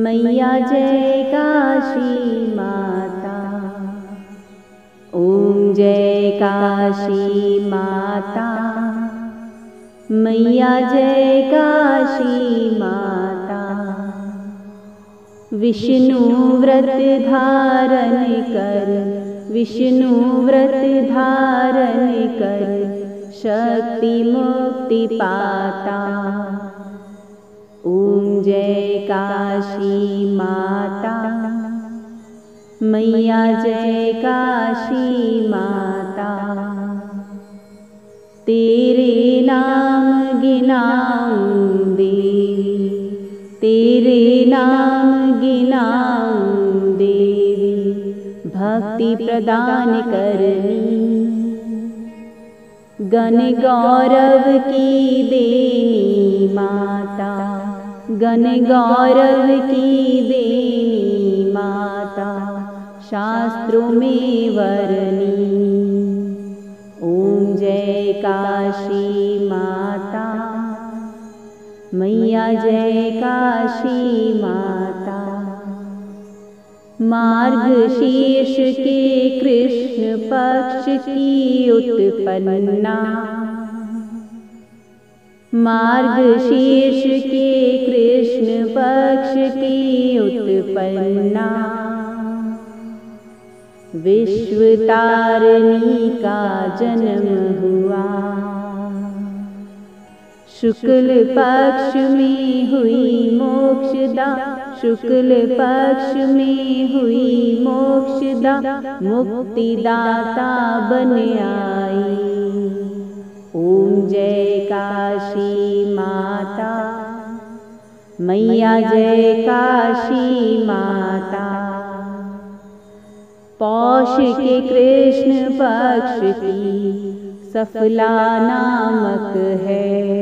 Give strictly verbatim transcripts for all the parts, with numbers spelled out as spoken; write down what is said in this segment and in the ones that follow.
मैया जय काशी माता। ओम जय काशी माता। मैया जय काशी माता। विष्णु व्रत धारण कर, विष्णु व्रत धारण कर, शक्ति मुक्ति पाता। ओम जय काशी माता। मैया जय काशी माता। तेरे नाम गिनाऊं देवी, तेरे नाम गिनाऊं देवी, भक्ति प्रदान करनी। गण गौरव की देनी माता, गण गौरव की देनी माता, शास्त्रों में वर्णी। ओम जय काशी माता। मैया जय काशी माता। मार्गशीर्ष के कृष्ण पक्ष की उत्पन्ना, मार्गशीर्ष के कृष्ण पक्ष की उत्पन्ना, विश्व तारिणी का जन्म हुआ। शुक्ल पक्ष में हुई मोक्षदा, शुक्ल पक्ष में हुई मोक्षदा, मुक्तिदाता बन आई। ओम जय काशी माता। मैया जय काशी माता। पौष के कृष्ण पक्ष की सफला नामक है,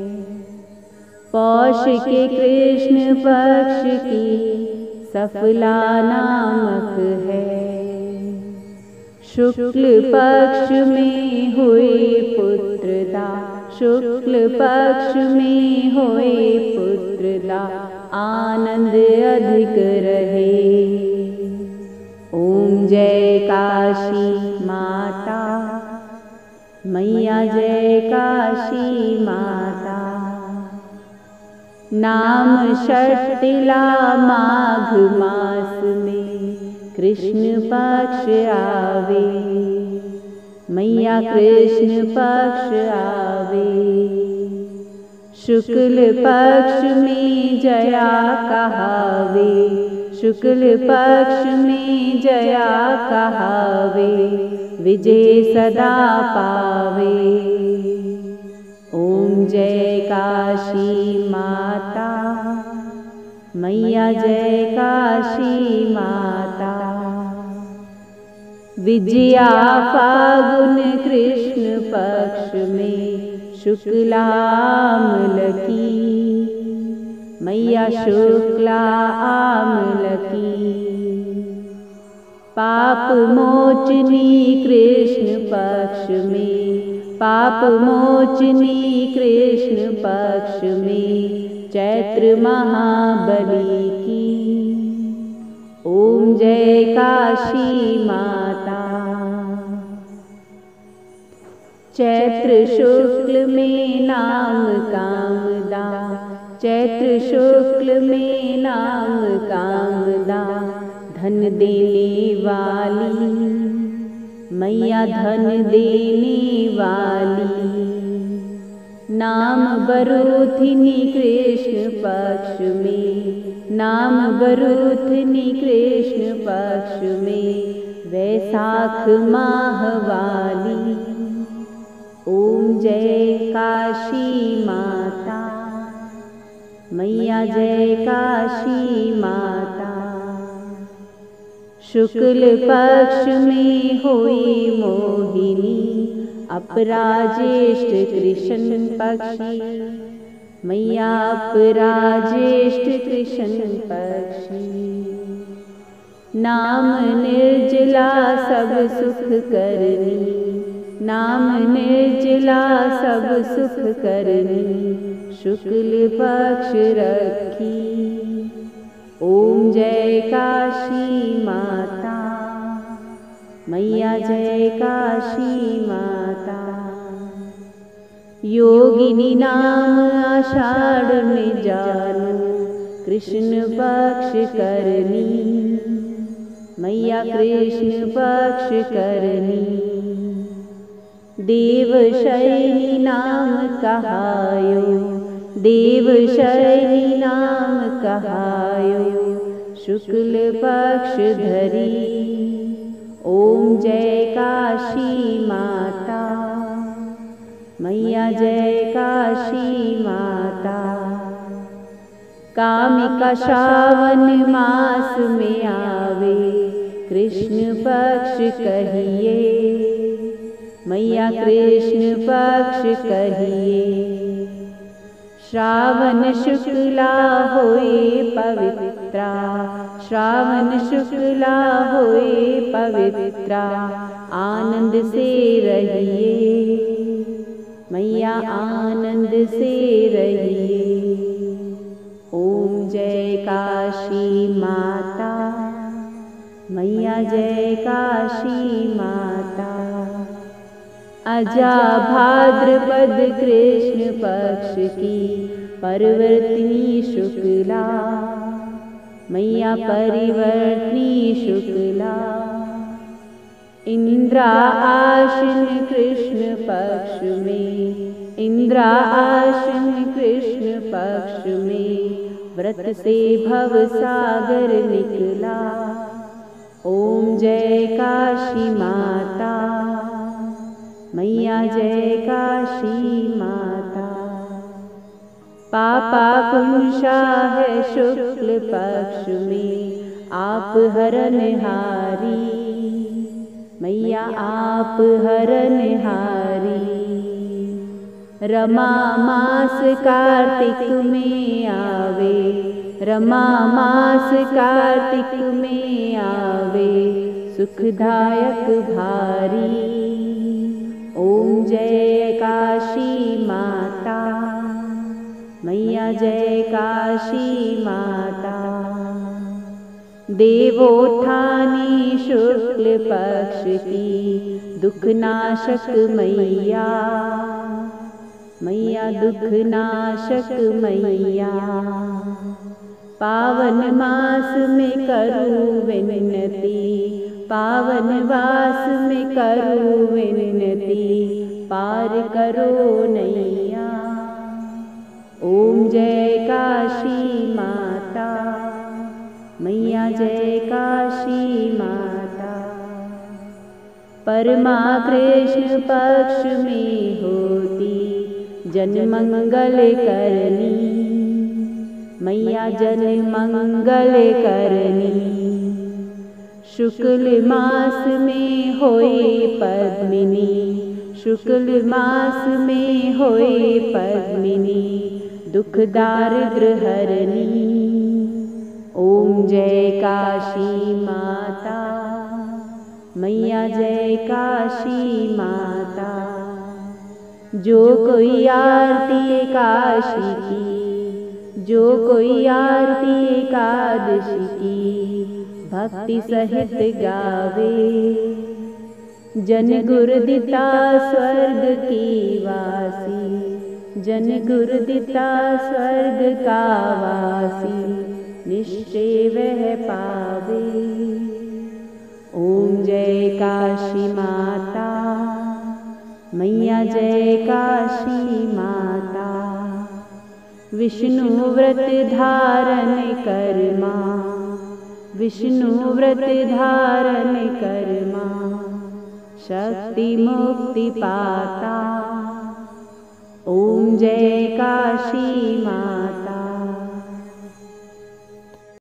पौष के कृष्ण पक्ष की सफला नामक है। शुक्ल पक्ष में हुए पुत्रदा, शुक्ल पक्ष में हुए पुत्रदा, आनंद अधिक रहे। ओम जय काशी माता। मैया जय काशी माता। नाम षष्टिला माघ मास में कृष्ण पक्ष आवे, मैया कृष्ण पक्ष आवे। शुक्ल पक्ष में जया कहावे, शुक्ल पक्ष में जया कहावे, विजय सदा पावे। ओम जय काशी माता। मैया जय काशी माता। विजया फागुन कृष्ण पक्ष में शुक्लाम्ल की, मैया शुक्ला आम्ल की। पाप मोचनी कृष्ण पक्ष में, पाप मोचनी कृष्ण पक्ष में, चैत्र महाबली की। ओम जय काशी माता। चैत्र शुक्ल में नाम कामदा, चैत्र शुक्ल में नाम कामदा, धन देने वाली, मैया धन देने वाली। नाम बरूथिनी कृष्ण पक्ष में, नाम बरूथिनी कृष्ण पक्ष में, वैशाख माह वाली। ओम जय काशी माता। मैया जय काशी माता। शुक्ल पक्ष में हुई मोहिनी, अपराजेष्ठ कृष्ण पक्षी, मैया अपराजेष्ठ कृष्ण पक्षी। नाम निर्जला सब सुख करनी, नाम निर्जला सब सुख करनी, शुक्ल पक्ष रखी। ओम जय काशी माता, मैया जय काशी माता। योगिनी नाम आषाढ़ में जानो, कृष्ण पक्ष करनी, मैया कृष्ण पक्ष करनी। देव शयनी नाम कहायो, देव शयनी नाम कहायो, शुक्ल पक्ष धरी। ओम जय काशी माता, मैया जय काशी माता। कामिका श्रावण मास में आवे, कृष्ण पक्ष कहिए, मैया कृष्ण पक्ष कहिए। श्रावण शुक्ला होए पवित्रा, श्रावण शुक्ला होए पवित्रा, आनंद से रहिए, मैया आनंद से रहिए। ओम जय काशी माता, मैया जय काशी माता। अजा भाद्रपद कृष्ण पक्ष की परिवर्तिनी शुक्ला, मैया परिवर्तिनी शुक्ला। इंद्रा आश्विन कृष्ण पक्ष में, इंद्रा आश्विन कृष्ण पक्ष में, व्रत से भव सागर निकला। ओम जय काशी माता, मैया जय काशी माता। पापा पुंसा है शुक्ल पक्ष में, आप हरनहारी, मैया आप हरनहारी। रमा मास कार्तिक में आवे, रमा मास कार्तिक में आवे, सुखदायक भारी। ओम जय काशी माता, मैया जय काशी माता। देवोत्थानी शुक्ल पक्ष की दुखनाशक मैया, मैया दुखनाशक मैया। पावन मास में करूं विनती, पावन मास में करूं विनती, पार करो नैया। ओम जय काशी माता, मैया जय काशी माता। परमा कृष्ण पक्ष में होती जन मंगल करनी, मैया जन मंगल करनी। शुक्ल मास में होए पद्मिनी, शुक्ल मास में होए पद्मिनी, दुख दारिद्र हरनी। ओम जय काशी माता, मैया जय काशी माता। जो कोई आरती एकादशी की, जो कोई आरती एकादशी की, भक्ति सहित गावे, जन गुरुदिता स्वर्ग की वासी, जन गुरुदिता स्वर्ग का वासी, निश्चय वह पावे। ओम जय काशी माता, मैया जय काशी माता। विष्णु व्रत धारण करमा, विष्णु व्रत धारण करमा, शक्ति मुक्ति पाता। ओम जय काशी माता।